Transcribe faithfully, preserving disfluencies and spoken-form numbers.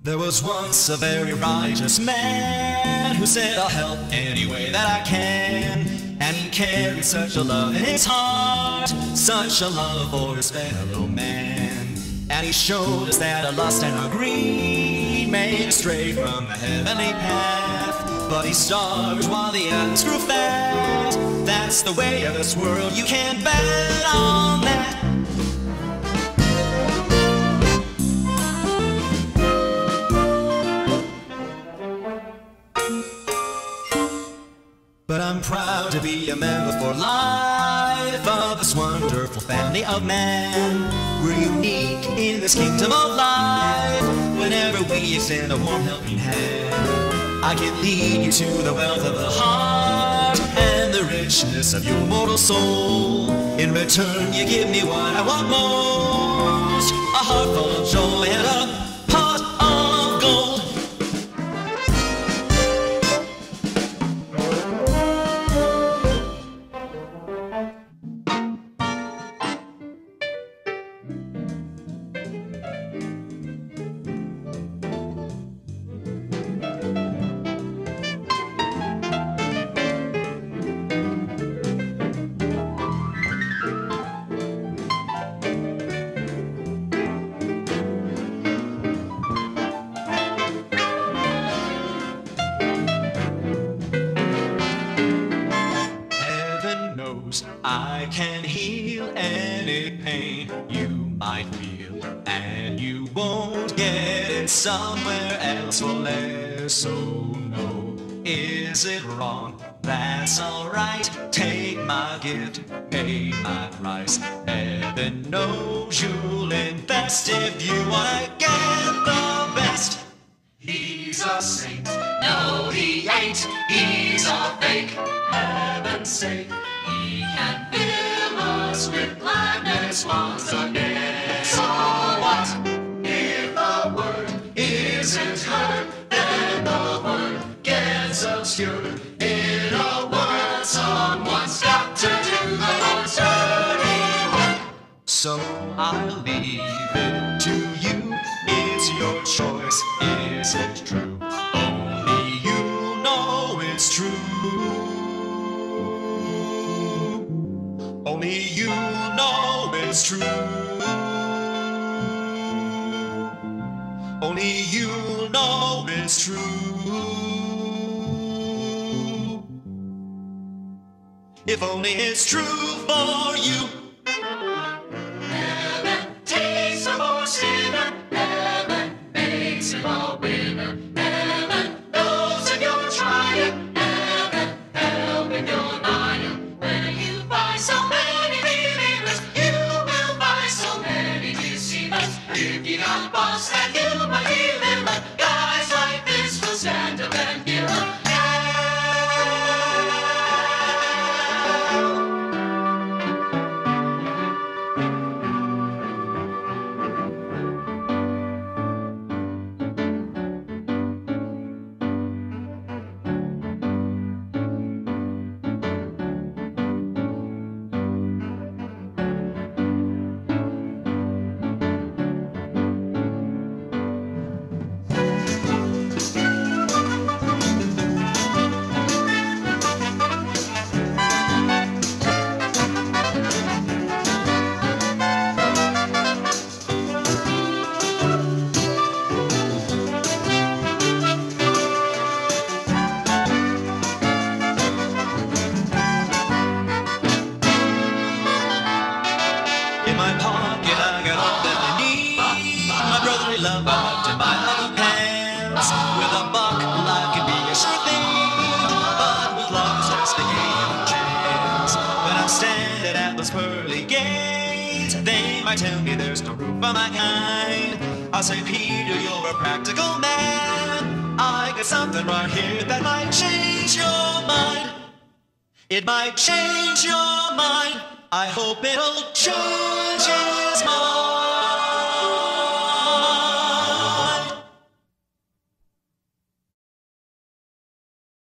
There was once a very righteous man who said, I'll help any way that I can. And he carried such a love in his heart, such a love for his fellow man. And he showed us that a lust and a greed made us stray from the heavenly path. But he starved while the others grew fat. That's the way of this world, you can't bet on that. But I'm proud to be a member for life of this wonderful family of man. We're unique in this kingdom of life whenever we extend a warm helping hand. I can lead you to the wealth of the heart and the richness of your mortal soul. In return you give me what I want most, a heart full of joy and a pot of gold. I can heal any pain you might feel, and you won't get it somewhere else for less. So no, is it wrong? That's alright. Take my gift, pay my price. Heaven knows you'll invest if you wanna get the best. He's a saint. No, he ain't. He's a fake. Heaven's sake. He can fill us with gladness once again. So what? If the word isn't heard, then the word gets obscured. In a word, someone's got to do the Lord's dirty work. So I'll leave it to you. It's your choice. Is it true? Only you know it's true. Only you know it's true. Only you know it's true. If only it's true for you. Heaven takes a poor sinner. Heaven makes him a winner. Heaven knows if you're trying. Heaven helping your lying. When you find so many believers, you will find so many deceivers. If you got boss that you might deliver, guys like this will stand up and give up. In my pocket I got all that I need. My brotherly love I left in my other pants. With a buck life can be a sure thing, but with love it's just a game of chance. When I'm standing at those pearly gates, they might tell me there's no room for my kind. I'll say, Peter, you're a practical man. I got something right here that might change your mind. It might change your mind. I hope it'll change his mind.